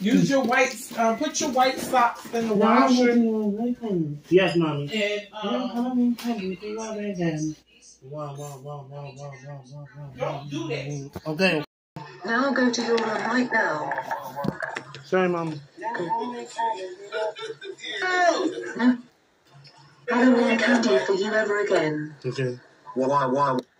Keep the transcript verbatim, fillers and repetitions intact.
Use your white, uh, put your white socks in the No, washer. Yes, mommy. And, um, don't do that. Okay. Now go to your room right now. Sorry, mom. No. I don't want candy for you ever again. Okay. Why, why?